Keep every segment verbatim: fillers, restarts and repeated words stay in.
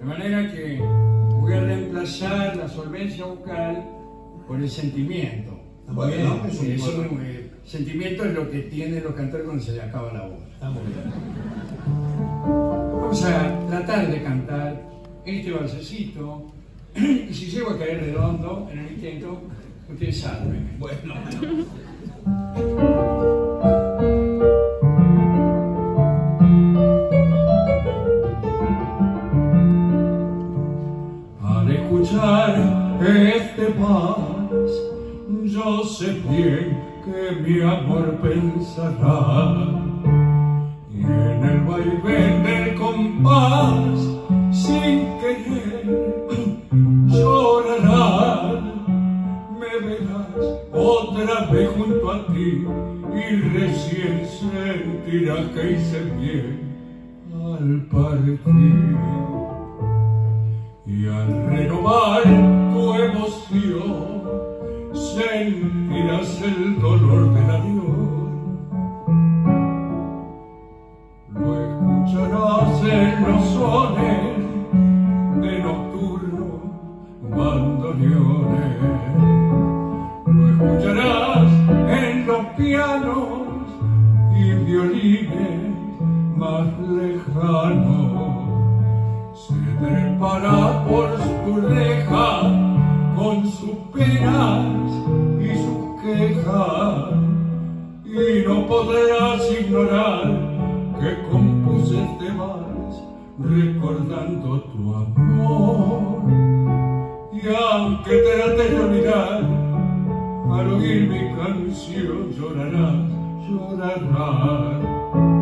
manera que voy a reemplazar la solvencia vocal por el sentimiento. Bueno, es un Eso, eh, sentimiento es lo que tienen los cantores cuando se les acaba la voz. Está muy bien. Vamos a tratar de cantar este balsecito. Y si llego a caer redondo en el intento, ustedes salven. Bueno. Al escuchar este vals, yo sé bien que mi amor pensará, y en el vaivén del compás, sin querer, llorará. Me verás otra vez junto a ti y recién sentirás que hice bien al partir. Y al renovar tu emoción, sentirás el dolor del adiós. Lo escucharás en los sones de nocturno bandoneones. Lo escucharás en los pianos y violines más lejanos. Se trepará por su reja con sus penas y sus quejas, y no podrás ignorar que compuse este vals recordando tu amor. Y aunque te trates de olvidar, al oír mi canción llorarás, llorarás.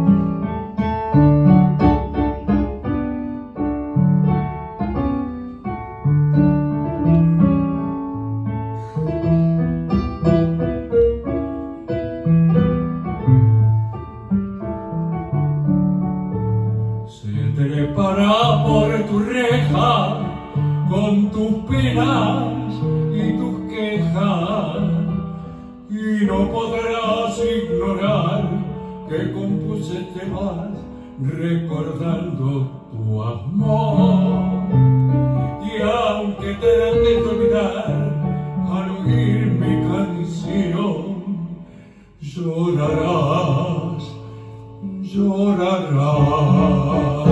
Trepará por tu reja con tus penas y tus quejas, y no podrás ignorar que compuse este vals recordando tu amor. Y aunque te trates de olvidar, al oír mi canción llorarás, llorarás.